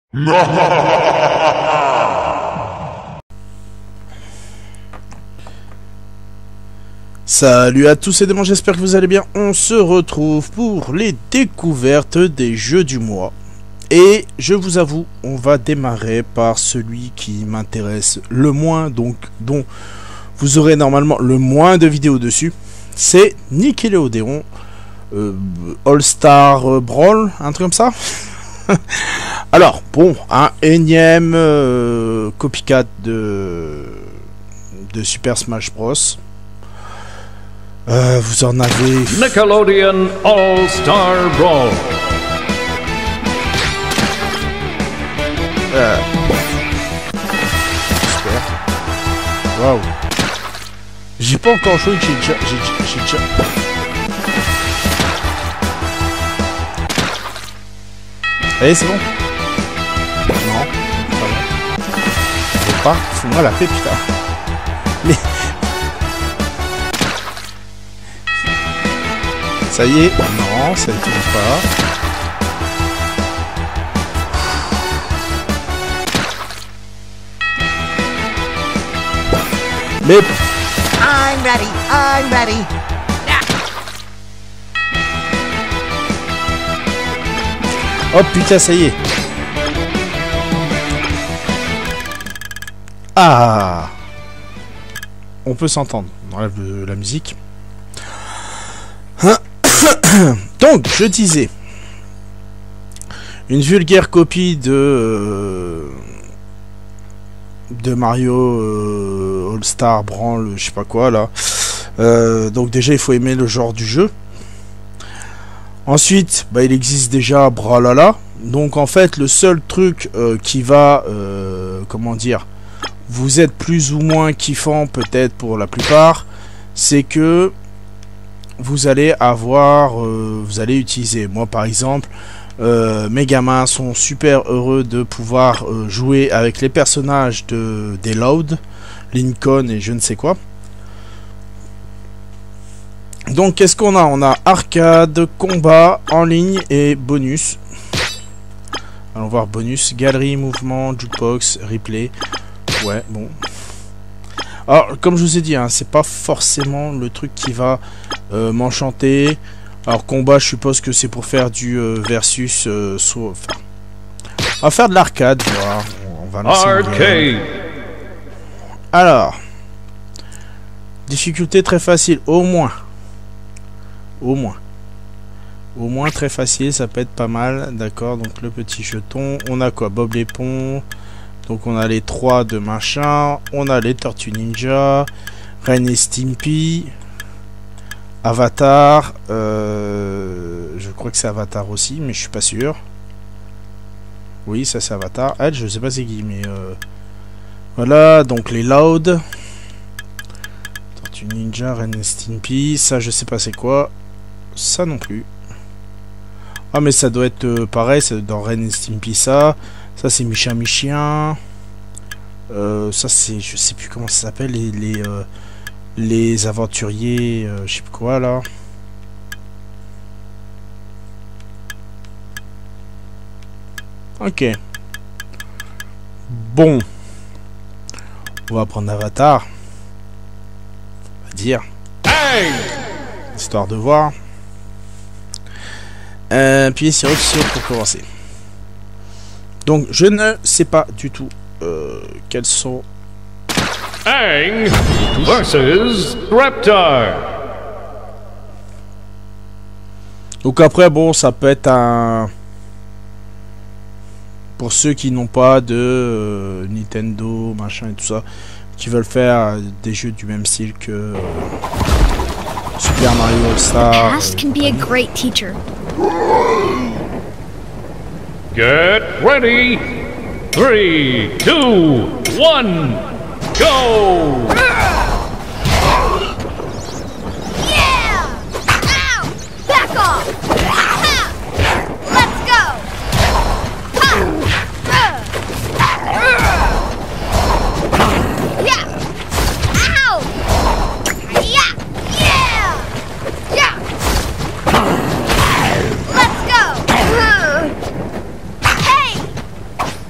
Salut à tous et démons, j'espère que vous allez bien. On se retrouve pour les découvertes des jeux du mois. Et je vous avoue, on va démarrer par celui qui m'intéresse le moins, donc dont vous aurez normalement le moins de vidéos dessus. C'est Nickelodeon All-Star Brawl, un truc comme ça. Alors, bon, un énième copycat de Super Smash Bros. Vous en avez... Nickelodeon All-Star Brawl. Super. Waouh. J'ai pas encore joué, j'ai déjà... Allez, c'est bon. Non, pas bon. Je sais pas, fous-moi la paix, putain. Mais... Ça y est. Non, ça ne tourne pas. Mais... I'm ready, I'm ready. Oh putain, ça y est. Ah. On peut s'entendre. On enlève la musique. Donc, je disais, une vulgaire copie de Mario All-Star Brawl, je sais pas quoi là. Donc déjà, il faut aimer le genre du jeu. Ensuite, bah, il existe déjà Brawlhalla. Donc en fait, le seul truc qui va, comment dire, vous êtes plus ou moins kiffant peut-être pour la plupart, c'est que vous allez avoir, vous allez utiliser, moi par exemple, mes gamins sont super heureux de pouvoir jouer avec les personnages des Loud, Lincoln et je ne sais quoi. Donc qu'est-ce qu'on a? On a arcade, combat, en ligne et bonus. Allons voir bonus, galerie, mouvement, jukebox, replay. Ouais, bon. Alors, comme je vous ai dit, hein, c'est pas forcément le truc qui va m'enchanter. Alors, combat, je suppose que c'est pour faire du versus. On va faire de l'arcade, voilà. On va lancer Arcade. Alors, difficulté très facile, au moins. Au moins très facile, ça peut être pas mal. D'accord, donc le petit jeton. On a quoi? Bob l'éponge. Donc on a les 3 de machin, on a les Tortues Ninja, Ren et Stimpy, Avatar, je crois que c'est Avatar aussi, mais je suis pas sûr. Oui, ça c'est Avatar. Elle, je sais pas c'est qui, mais voilà, donc les Loud, Tortues Ninja, Ren et Stimpy, ça je sais pas c'est quoi, ça non plus. Ah mais ça doit être pareil, c'est dans Ren et Stimpy ça. Ça c'est Micha Michien. Ça c'est, je sais plus comment ça s'appelle, les aventuriers, je sais plus quoi là. Ok. Bon. On va prendre Avatar. On va dire. Hey! Histoire de voir. Puis sur option pour commencer. Donc, je ne sais pas du tout quels sont... Aang versus Reptar. Donc après, bon, ça peut être un... Pour ceux qui n'ont pas de Nintendo, machin et tout ça, qui veulent faire des jeux du même style que Super Mario All-Star. Past can be a great teacher. Get ready. 3, 2, 1, go! Yeah! Ow! Back off! Ha! Let's go! Ha! Yeah! Ow! Yeah! Yeah! Yeah! Let's go! Hey!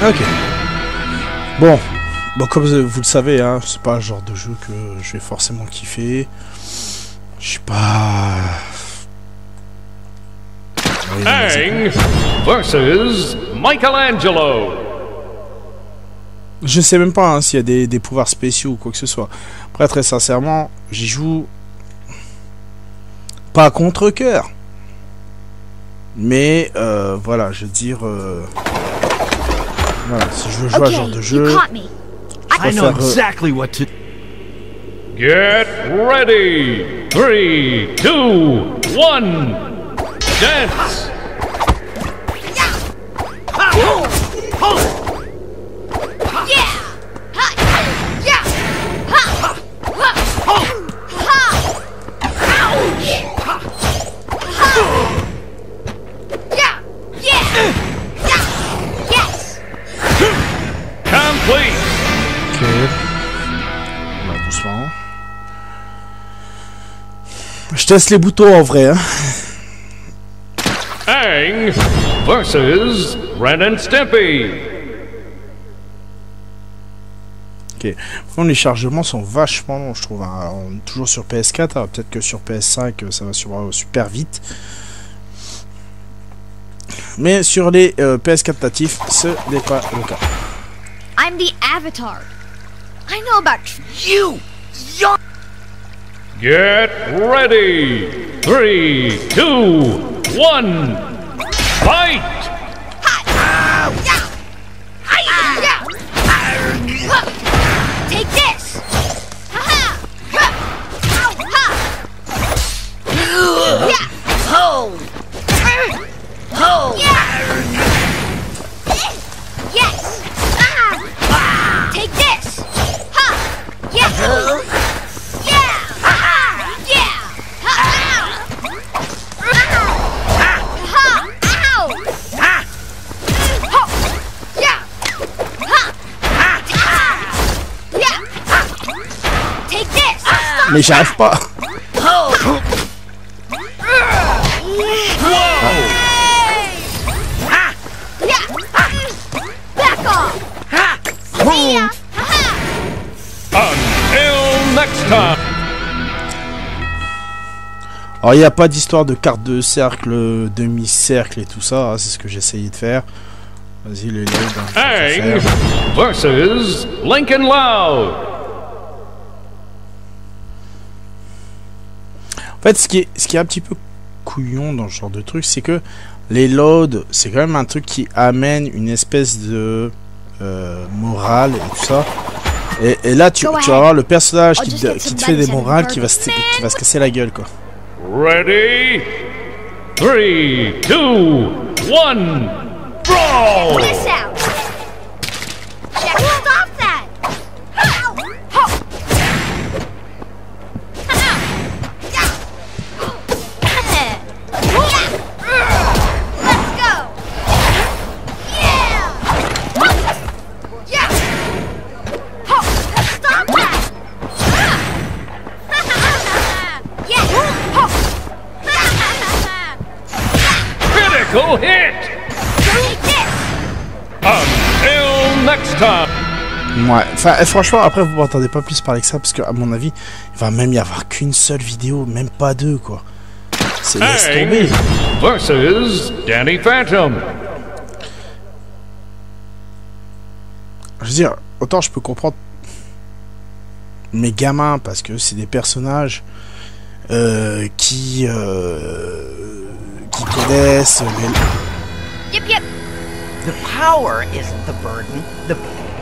Ok. Bon, comme vous le savez, hein, c'est pas le genre de jeu que je vais forcément kiffer. Je suis pas... Aang versus Michelangelo. Je sais même pas hein, s'il y a des pouvoirs spéciaux ou quoi que ce soit. Après, très sincèrement, j'y joue pas contre cœur. Mais voilà, je veux dire... voilà, si je veux jouer à ce genre de jeu... you caught me. je I know préfère, exactly what to. Get ready. 3, 2, 1. Dance. Complete. Ok. Bah, doucement. Je teste les boutons en vrai. Hein. Aang versus Ren and Stimpy. Ok. Bon, les chargements sont vachement longs, je trouve. Hein. On est toujours sur PS4. Hein. Peut-être que sur PS5, ça va super vite. Mais sur les PS4 natifs, ce n'est pas le cas. I'm the Avatar. I know about You! You're... Get ready. 3, 2, 1. Fight. Take this. Ha-ha. Ow, ha. Yeah. Ho! Ho! Yes. Ah. Take this. Ha. Yeah. Yeah. Ha-ha. Yeah. Ha. Ha. Ow. Ha! Ho. Yeah. Ha. Ha. Yeah. Take this. Stop. Mais j'arrive pas. Ho! Ha! Yeah. Back off. Ha! See ya. Ha-ha. Until next time. Alors, il n'y a pas d'histoire de carte de cercle, demi-cercle et tout ça. Hein, c'est ce que j'ai essayé de faire. Vas-y, les loads. Aang versus Lincoln Loud. En fait, ce qui est un petit peu couillon dans ce genre de truc, c'est que les loads, c'est quand même un truc qui amène une espèce de morale et tout ça. Et là, tu vas avoir le personnage qui te fait des morales qui va se casser la gueule, quoi. Ready? 3, 2, 1. Brawl! This out. Jack, stop that. Ow. Ho. Let's go. Yeah. Yeah. Ho. Stop that. Yeah. Ho. Critical hit! Take this. Until next time. Ouais, enfin, franchement, après, vous m'entendez pas plus parler que ça, parce qu'à mon avis, il va même y avoir qu'une seule vidéo, même pas deux, quoi. C'est laisse tomber. Aang versus Danny Phantom. Je veux dire, autant je peux comprendre mes gamins, parce que c'est des personnages qui connaissent les... Yep, yep. The power isn't the burden. The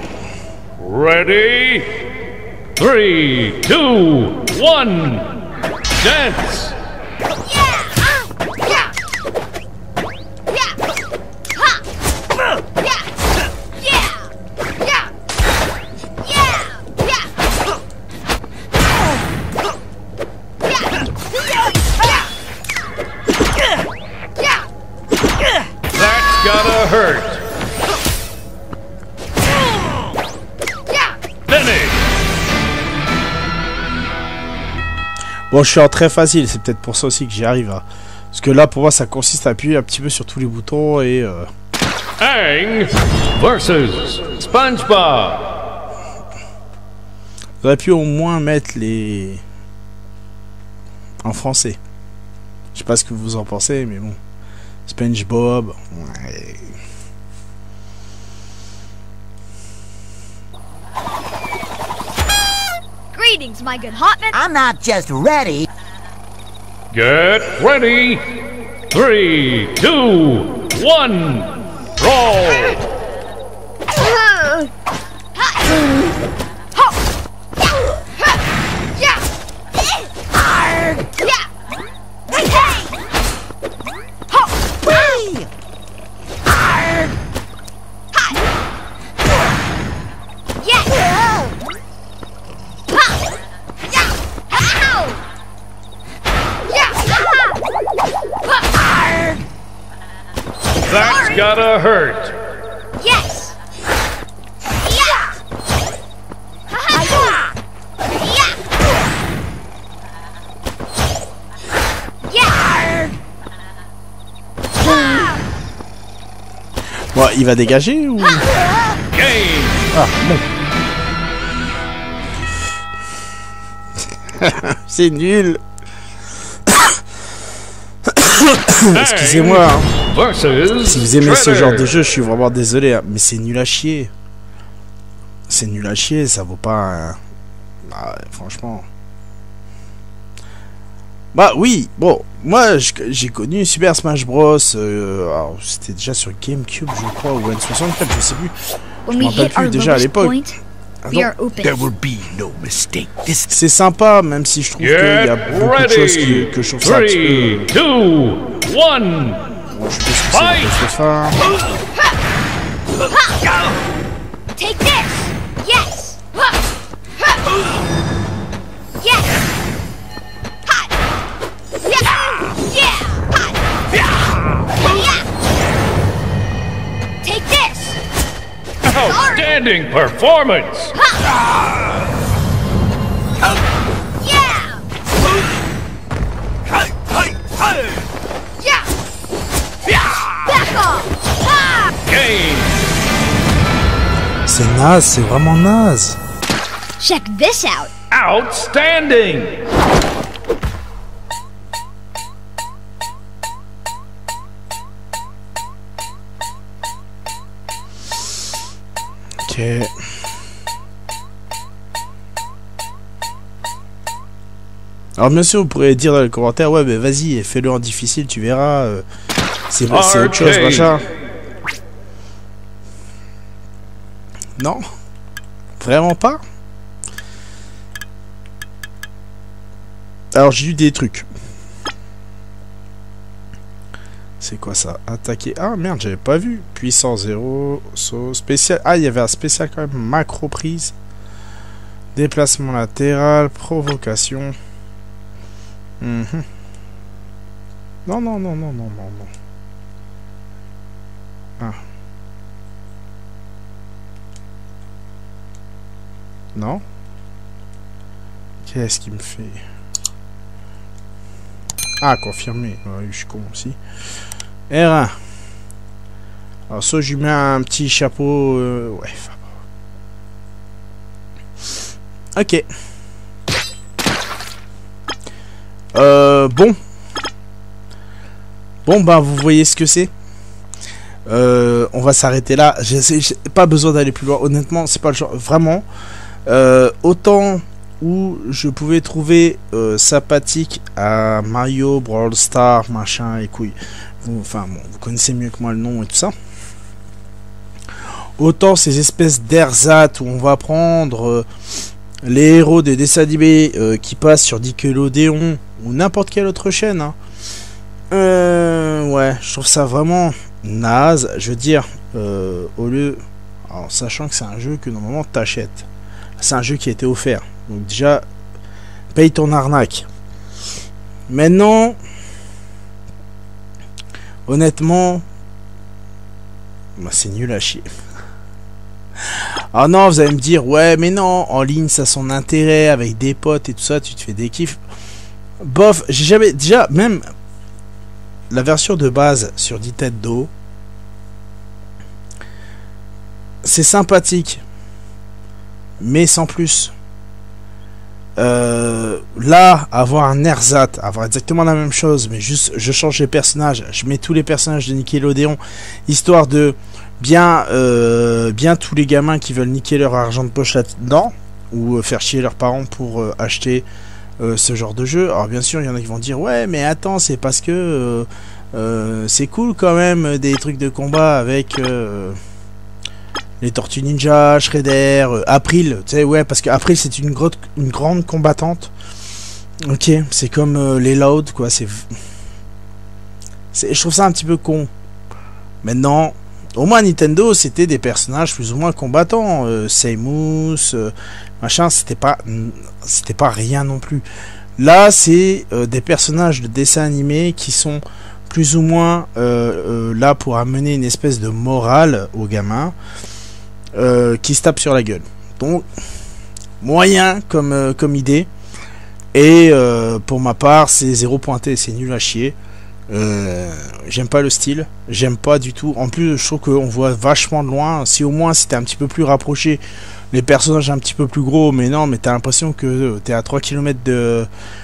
Ready? 3, 2, 1. Dance! Yeah. Yeah. Yeah. Ha. Yeah. Yeah. Yeah. Yeah. Yeah. Yeah. Yeah. That's gotta hurt. Yeah. Finish! Bon, je suis en très facile, c'est peut-être pour ça aussi que j'y arrive. Hein. Parce que là, pour moi, ça consiste à appuyer un petit peu sur tous les boutons et... Aang versus SpongeBob. On aurait pu au moins mettre les... en français. Je sais pas ce que vous en pensez, mais bon. SpongeBob. Ouais. Greetings, my good Hotman. I'm not just ready. Get ready. 3, 2, 1. Roll. That's gotta hurt. Yes. Yeah. Yeah. Yeah. Bon, il va dégager ou... Game. Ah, bon. C'est nul. Excusez-moi. Hein. Versus Si vous aimez ce genre de Shredder. jeu, je suis vraiment désolé, hein, mais c'est nul à chier. C'est nul à chier, ça vaut pas... Ah, ouais, franchement... Bah oui, bon, moi j'ai connu Super Smash Bros. Alors c'était déjà sur GameCube, je crois, ou N64, je sais plus. When me we rappelle hit plus our déjà à lowest l'époque. point, we are There open. will be no mistake. This C'est sympa, même si je trouve qu'il y Get a beaucoup de choses ready. que je trouve ça un petit 3, 2, 1. peu... Bon, je pense que c'est Fight. le boss de fin. Take this. Yes. Yes. Hot. Yeah. Yeah. Hot. Yeah. Take this. Outstanding performance. Yeah. Yeah. Back off. Ah. Game. C'est naze, c'est vraiment naze. Check this out. Outstanding. Ok. Alors bien sûr, vous pourrez dire dans les commentaires, ouais, mais vas-y, fais-le en difficile, tu verras. C'est autre chose, Arcade. machin. Non, vraiment pas. Alors j'ai eu des trucs. C'est quoi ça? Attaquer. Ah merde, j'avais pas vu. Puissance 0. Saut spécial. Ah, il y avait un spécial quand même. Macro prise. Déplacement latéral. Provocation. Mhm. Non, non, non, non, non, non, non. Ah. Non. Qu'est-ce qu'il me fait? Ah, confirmé. Ouais, je suis con aussi. R1. Alors, soit je lui mets un petit chapeau. Ouais. Ok. Bon. Bon, bah, vous voyez ce que c'est. On va s'arrêter là. J'ai pas besoin d'aller plus loin. Honnêtement, c'est pas le genre. Vraiment. Autant où je pouvais trouver sympathique à Mario, Brawl Stars, machin et couilles. Enfin, bon, vous connaissez mieux que moi le nom et tout ça. Autant ces espèces d'ersatz où on va prendre les héros des dessins animés qui passent sur Nickelodeon ou n'importe quelle autre chaîne. Hein. Ouais, je trouve ça vraiment naze. Je veux dire, au lieu... Alors, sachant que c'est un jeu que normalement t'achètes. C'est un jeu qui a été offert. Donc déjà, paye ton arnaque. Maintenant, honnêtement, bah, c'est nul à chier. Ah non, vous allez me dire, ouais, mais non, en ligne, ça a son intérêt, avec des potes et tout ça, tu te fais des kiffs. Bof, j'ai jamais... Déjà, même la version de base sur Nintendo, c'est sympathique, mais sans plus. Là, avoir un ersatz, avoir exactement la même chose, mais juste je change les personnages, je mets tous les personnages de Nickelodeon, histoire de bien tous les gamins qui veulent niquer leur argent de poche là-dedans, ou faire chier leurs parents pour acheter ce genre de jeu. Alors bien sûr, il y en a qui vont dire ouais, mais attends, c'est parce que c'est cool quand même des trucs de combat avec les Tortues Ninja, Shredder, April, tu sais, ouais, parce qu'April c'est une grande combattante. Ok, c'est comme les Loud, quoi, je trouve ça un petit peu con. Maintenant, au moins Nintendo, c'était des personnages plus ou moins combattants. Samus, machin, c'était pas rien non plus. Là, c'est des personnages de dessin animé qui sont plus ou moins là pour amener une espèce de morale aux gamins. Qui se tape sur la gueule. Donc moyen comme idée. Et pour ma part, c'est 0 pointé, c'est nul à chier. J'aime pas le style, j'aime pas du tout. En plus, je trouve qu'on voit vachement de loin. Si au moins c'était un petit peu plus rapproché, les personnages un petit peu plus gros, mais non, mais t'as l'impression que t'es à 3 km de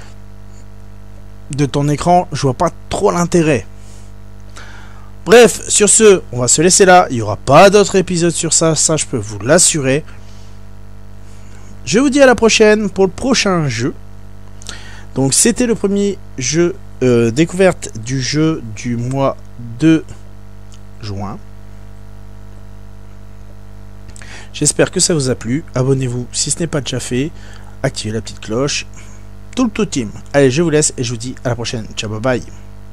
ton écran. Je vois pas trop l'intérêt. Bref, sur ce, on va se laisser là. Il n'y aura pas d'autres épisodes sur ça je peux vous l'assurer. Je vous dis à la prochaine pour le prochain jeu. Donc c'était le premier jeu découverte du jeu du mois de juin. J'espère que ça vous a plu. Abonnez-vous si ce n'est pas déjà fait. Activez la petite cloche. Tout le team. Allez, je vous laisse et je vous dis à la prochaine. Ciao, bye bye.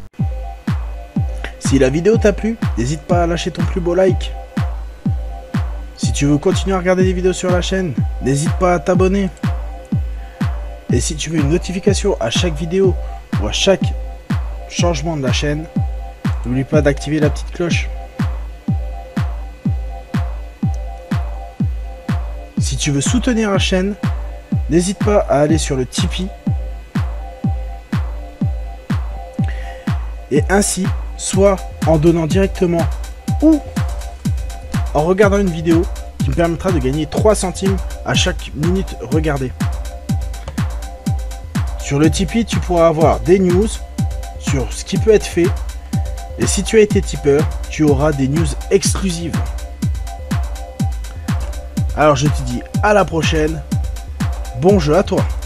Si la vidéo t'a plu, n'hésite pas à lâcher ton plus beau like. Si tu veux continuer à regarder des vidéos sur la chaîne, n'hésite pas à t'abonner. Et si tu veux une notification à chaque vidéo ou à chaque changement de la chaîne, n'oublie pas d'activer la petite cloche. Si tu veux soutenir la chaîne, n'hésite pas à aller sur le Tipeee. Et ainsi, soit en donnant directement ou en regardant une vidéo qui me permettra de gagner 3 centimes à chaque minute regardée. Sur le Tipeee, tu pourras avoir des news sur ce qui peut être fait. Et si tu as été tipeur, tu auras des news exclusives. Alors je te dis à la prochaine. Bon jeu à toi.